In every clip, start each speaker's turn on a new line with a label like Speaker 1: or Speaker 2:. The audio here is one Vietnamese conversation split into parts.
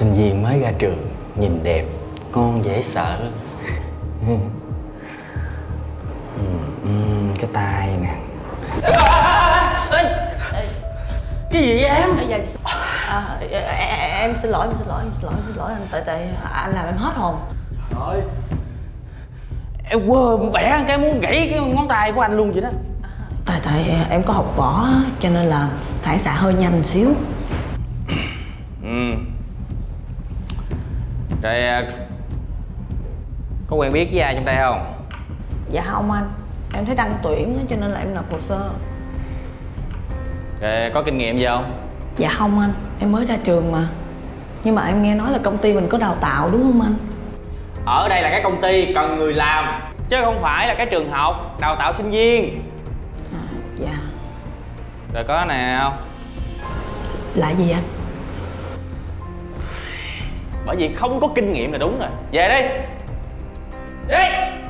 Speaker 1: sinh viên mới ra trường, nhìn đẹp, con dễ sợ lắm. Cái tai nè. Cái gì vậy em?
Speaker 2: Em xin lỗi anh, tại anh làm em hết hồn.
Speaker 1: Rồi em quơ bẻ cái muốn gãy cái ngón tay của anh luôn vậy đó.
Speaker 2: Tại em có học võ cho nên là phản xạ hơi nhanh xíu.
Speaker 1: Rồi có quen biết với ai trong đây không?
Speaker 2: Dạ không anh, em thấy đăng tuyển cho nên là em nộp hồ sơ.
Speaker 1: Rồi có kinh nghiệm gì không?
Speaker 2: Dạ không anh, em mới ra trường mà. Nhưng mà em nghe nói là công ty mình có đào tạo đúng không anh?
Speaker 1: Ở đây là cái công ty cần người làm, chứ không phải là cái trường học đào tạo sinh viên.
Speaker 2: Dạ.
Speaker 1: Rồi có nào?
Speaker 2: Là gì anh?
Speaker 1: Bởi vì không có kinh nghiệm là đúng rồi. Về đi. Đi.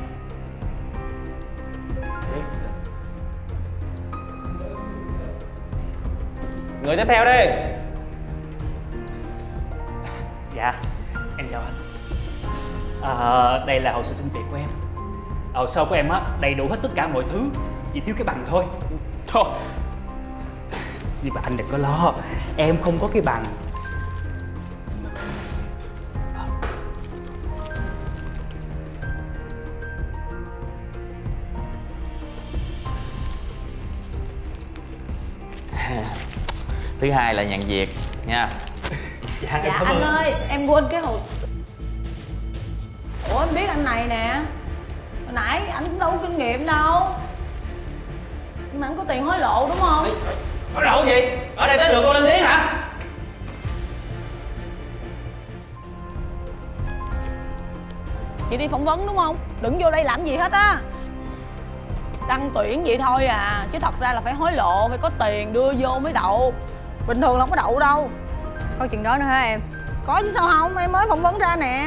Speaker 1: Người tiếp theo đi.
Speaker 3: Dạ, em chào anh. Đây là hồ sơ xin việc của em. Hồ sơ của em á, đầy đủ hết tất cả mọi thứ, chỉ thiếu cái bằng thôi.
Speaker 1: Thôi.
Speaker 3: Nhưng mà anh đừng có lo, em không có cái bằng.
Speaker 1: Thứ hai là nhận việc nha.
Speaker 3: Dạ,
Speaker 2: Dạ anh ơi, em quên cái hồ. Ủa em biết anh này nè. Hồi nãy anh cũng đâu có kinh nghiệm đâu. Nhưng mà anh có tiền hối lộ đúng không?
Speaker 1: Hối lộ gì? Ở đây tới được con lên tiếng hả?
Speaker 2: Chị đi phỏng vấn đúng không? Đừng vô đây làm gì hết á. Đăng tuyển vậy thôi à, chứ thật ra là phải hối lộ, phải có tiền đưa vô mới đậu. Bình thường là không có đậu đâu.
Speaker 4: Có chuyện đó nữa hả em?
Speaker 2: Có chứ sao không, em mới phỏng vấn ra nè.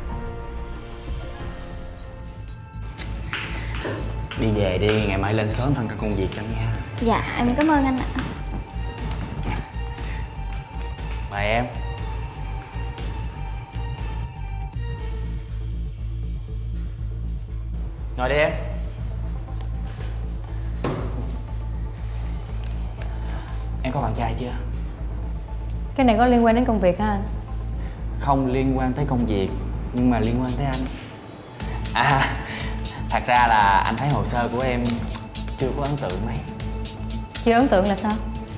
Speaker 1: Đi về đi, ngày mai lên sớm phân công công việc cho nha.
Speaker 4: Dạ, em cảm ơn anh ạ.
Speaker 1: Mời em. Ngồi đi em. Em có bạn trai chưa?
Speaker 4: Cái này có liên quan đến công việc hả anh?
Speaker 1: Không liên quan tới công việc, nhưng mà liên quan tới anh. Thật ra là anh thấy hồ sơ của em chưa có ấn tượng mấy.
Speaker 4: Chưa ấn tượng là sao?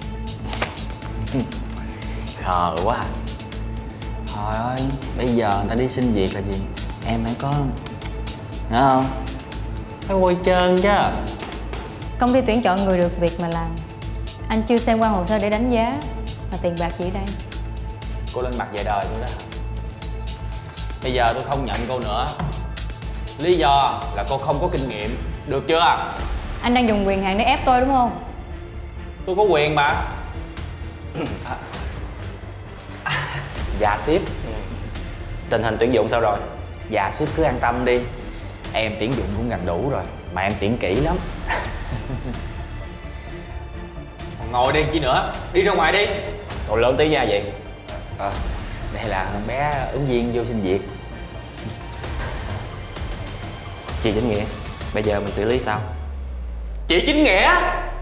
Speaker 1: Khờ quá à. Trời ơi, bây giờ người ta đi xin việc là gì? Em phải có... Hiểu không? Phải quay trơn chứ.
Speaker 4: Công ty tuyển chọn người được việc mà làm. Anh chưa xem qua hồ sơ để đánh giá. Mà tiền bạc gì đây?
Speaker 1: Cô lên mặt về đời tôi đó. Bây giờ tôi không nhận cô nữa. Lý do là cô không có kinh nghiệm. Được chưa?
Speaker 4: Anh đang dùng quyền hạn để ép tôi đúng không?
Speaker 1: Tôi có quyền mà. Dạ sếp.
Speaker 5: Tình hình tuyển dụng sao rồi?
Speaker 1: Dạ sếp cứ an tâm đi. Em tuyển dụng cũng gần đủ rồi. Mà em tuyển kỹ lắm. Ngồi đi chi nữa. Đi ra ngoài đi.
Speaker 5: Còn lớn tí nha vậy.
Speaker 1: Đây là bé ứng viên vô xin việc.
Speaker 5: Chị Chính Nghĩa, bây giờ mình xử lý sao?
Speaker 1: Chị Chính Nghĩa.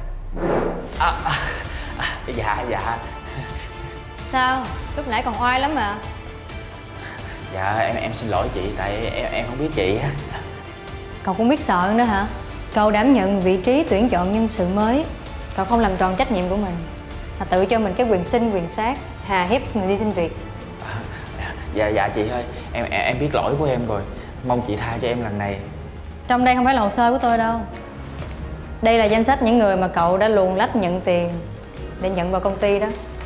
Speaker 1: Dạ.
Speaker 4: Sao? Lúc nãy còn oai lắm mà.
Speaker 1: Dạ em xin lỗi chị. Tại em không biết chị á.
Speaker 4: Cậu cũng biết sợ nữa hả? Cậu đảm nhận vị trí tuyển chọn nhân sự mới. Cậu không làm tròn trách nhiệm của mình, mà tự cho mình cái quyền sinh quyền sát, hà hiếp người đi xin việc.
Speaker 1: Dạ chị ơi, em biết lỗi của em rồi. Mong chị tha cho em lần này.
Speaker 4: Trong đây không phải là hồ sơ của tôi đâu. Đây là danh sách những người mà cậu đã luồn lách nhận tiền để nhận vào công ty đó.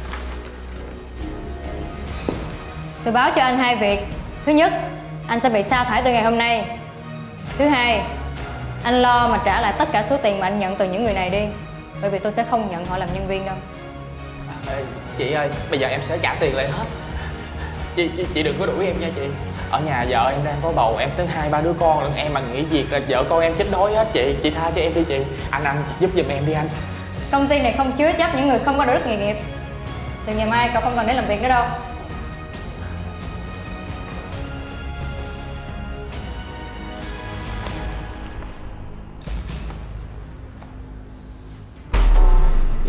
Speaker 4: Tôi báo cho anh hai việc. Thứ nhất, anh sẽ bị sa thải từ ngày hôm nay. Thứ hai, anh lo mà trả lại tất cả số tiền mà anh nhận từ những người này đi. Bởi vì tôi sẽ không nhận họ làm nhân viên đâu.
Speaker 1: Chị ơi, bây giờ em sẽ trả tiền lại hết. Chị đừng có đuổi em nha chị. Ở nhà vợ em đang có bầu, em tới 2-3 đứa con lận. Em mà nghỉ việc là vợ con em chết đói hết chị. Chị tha cho em đi chị. Anh giúp giùm em đi anh.
Speaker 4: Công ty này không chứa chấp những người không có đạo đức nghề nghiệp. Từ ngày mai cậu không cần đến làm việc nữa đâu.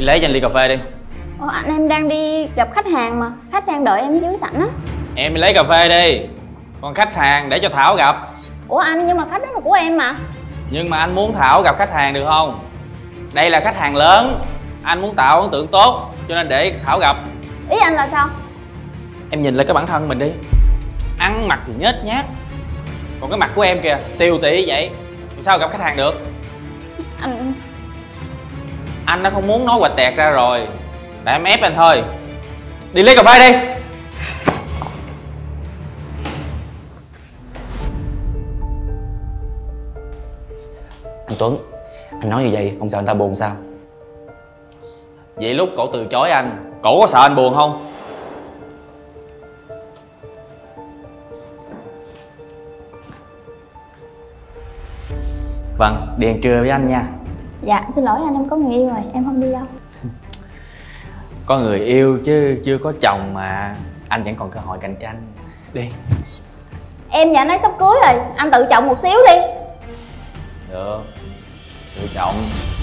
Speaker 1: Đi lấy cho anh ly cà phê đi.
Speaker 6: Ủa anh, em đang đi gặp khách hàng mà. Khách đang đợi em dưới sảnh á.
Speaker 1: Em đi lấy cà phê đi. Còn khách hàng để cho Thảo gặp.
Speaker 6: Ủa anh, nhưng mà khách đó là của em mà.
Speaker 1: Nhưng mà anh muốn Thảo gặp khách hàng được không? Đây là khách hàng lớn, anh muốn tạo ấn tượng tốt cho nên để Thảo gặp.
Speaker 6: Ý anh là sao?
Speaker 1: Em nhìn lại cái bản thân mình đi. Ăn mặc thì nhếch nhác, còn cái mặt của em kìa, tiều tụy vậy thì sao gặp khách hàng được? Anh đã không muốn nói quạch tẹt ra rồi, để em ép anh thôi. Đi lấy cà phê đi.
Speaker 5: Anh Tuấn, anh nói như vậy không sợ người ta buồn sao?
Speaker 1: Vậy lúc cậu từ chối anh, cậu có sợ anh buồn không? Vâng, đi ăn trưa với anh nha.
Speaker 6: Dạ xin lỗi anh, em có người yêu rồi, em không đi đâu.
Speaker 1: Có người yêu chứ chưa có chồng mà. Anh vẫn còn cơ hội cạnh tranh. Đi.
Speaker 6: Em và anh ấy sắp cưới rồi, anh tự trọng một xíu đi.
Speaker 1: Được, tự trọng.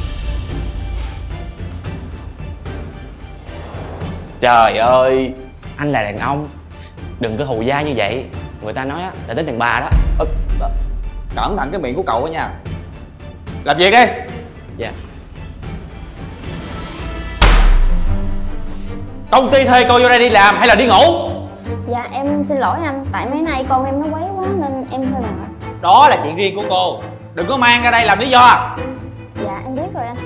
Speaker 5: Trời ơi, anh là đàn ông, đừng có hù dai như vậy. Người ta nói á, là đến đàn bà đó.
Speaker 1: Cẩn thận cái miệng của cậu đó nha. Làm việc đi.
Speaker 5: Dạ.
Speaker 1: Công ty thuê cô vô đây đi làm hay là đi ngủ?
Speaker 6: Dạ em xin lỗi anh, tại mấy nay con em nó quấy quá nên em hơi mệt.
Speaker 1: Đó là chuyện riêng của cô, đừng có mang ra đây làm lý do.
Speaker 6: Dạ em biết rồi anh.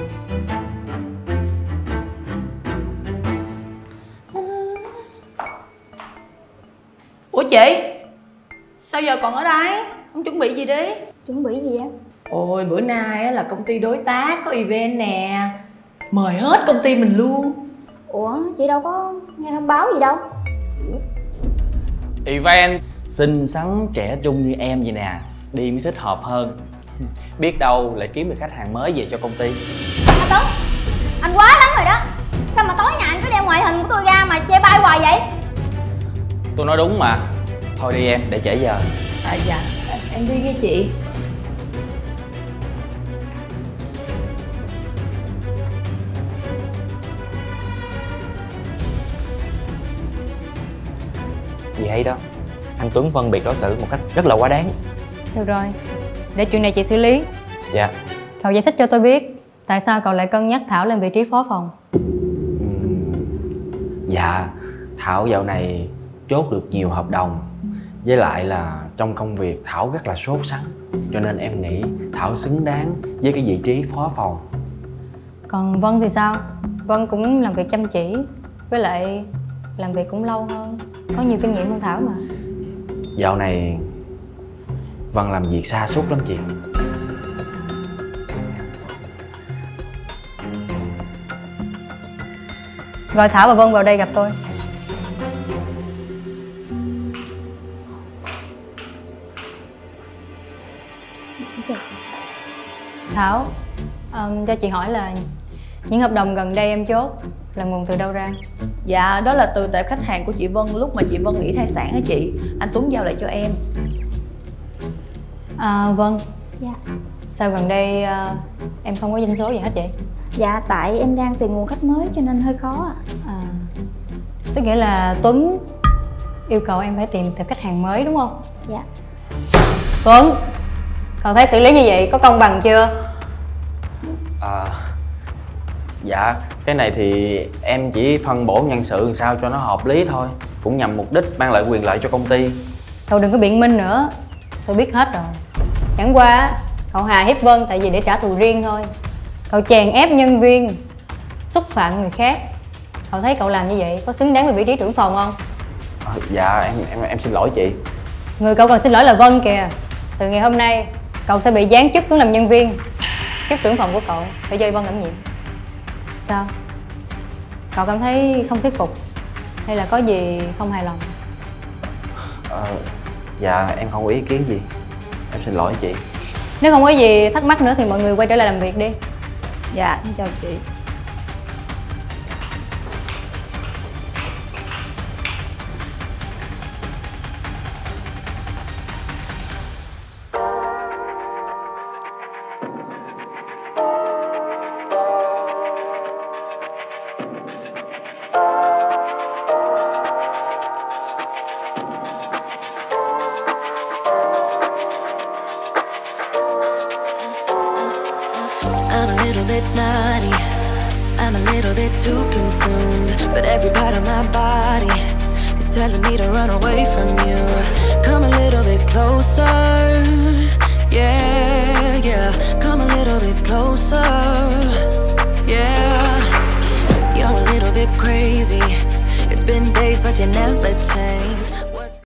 Speaker 2: Ủa chị, sao giờ còn ở đây? Không chuẩn bị gì đi?
Speaker 6: Chuẩn bị gì em?
Speaker 2: Ôi bữa nay là công ty đối tác có event nè, mời hết công ty mình luôn.
Speaker 6: Ủa chị đâu có nghe thông báo gì đâu.
Speaker 1: Event xinh xắn trẻ trung như em vậy nè, đi mới thích hợp hơn. Biết đâu lại kiếm được khách hàng mới về cho công ty.
Speaker 6: Anh Tuấn, anh quá lắm rồi đó. Sao mà tối ngày anh cứ đeo ngoại hình của tôi ra mà chê bai hoài vậy?
Speaker 1: Tôi nói đúng mà. Thôi đi em, để trễ giờ.
Speaker 2: Dạ, em đi nghe chị.
Speaker 5: Gì hay đó, anh Tuấn phân biệt đối xử một cách rất là quá đáng.
Speaker 4: Được rồi, để chuyện này chị xử lý.
Speaker 5: Dạ.
Speaker 4: Cậu giải thích cho tôi biết tại sao cậu lại cân nhắc Thảo lên vị trí phó phòng.
Speaker 1: Dạ, Thảo dạo này chốt được nhiều hợp đồng. Với lại là trong công việc Thảo rất là sốt sắng, cho nên em nghĩ Thảo xứng đáng với cái vị trí phó phòng.
Speaker 4: Còn Vân thì sao? Vân cũng làm việc chăm chỉ, với lại làm việc cũng lâu hơn, có nhiều kinh nghiệm hơn Thảo mà.
Speaker 1: Dạo này Vân làm việc sa sút lắm chị.
Speaker 4: Gọi Thảo và Vân vào đây gặp tôi. Thảo, cho chị hỏi là những hợp đồng gần đây em chốt là nguồn từ đâu ra?
Speaker 2: Dạ, đó là từ tệp khách hàng của chị Vân lúc mà chị Vân nghỉ thai sản á chị. Anh Tuấn giao lại cho em.
Speaker 4: Vân.
Speaker 6: Dạ.
Speaker 4: Sao gần đây em không có doanh số gì hết vậy?
Speaker 6: Dạ tại em đang tìm nguồn khách mới cho nên hơi khó ạ.
Speaker 4: Tức nghĩa là Tuấn yêu cầu em phải tìm tệp khách hàng mới đúng không?
Speaker 6: Dạ.
Speaker 4: Tuấn, cậu thấy xử lý như vậy có công bằng chưa?
Speaker 1: Dạ, cái này thì em chỉ phân bổ nhân sự làm sao cho nó hợp lý thôi, cũng nhằm mục đích mang lại quyền lợi cho công ty.
Speaker 4: Cậu đừng có biện minh nữa, tôi biết hết rồi. Chẳng qua cậu hà hiếp Vân tại vì để trả thù riêng thôi. Cậu chèn ép nhân viên, xúc phạm người khác. Cậu thấy cậu làm như vậy có xứng đáng với vị trí trưởng phòng không?
Speaker 1: Dạ, em xin lỗi chị.
Speaker 4: Người cậu cần xin lỗi là Vân kìa. Từ ngày hôm nay cậu sẽ bị giáng chức xuống làm nhân viên. Chức trưởng phòng của cậu sẽ do Vân đảm nhiệm. Sao? Cậu cảm thấy không thuyết phục hay là có gì không hài lòng?
Speaker 1: Dạ, em không có ý kiến gì. Em xin lỗi chị.
Speaker 4: Nếu không có gì thắc mắc nữa thì mọi người quay trở lại làm việc đi.
Speaker 2: Dạ, em chào chị.
Speaker 7: little bit naughty. I'm a little bit too consumed, but every part of my body is telling me to run away from you. Come a little bit closer, yeah, yeah. Come a little bit closer, yeah. You're a little bit crazy. It's been days, but you never change.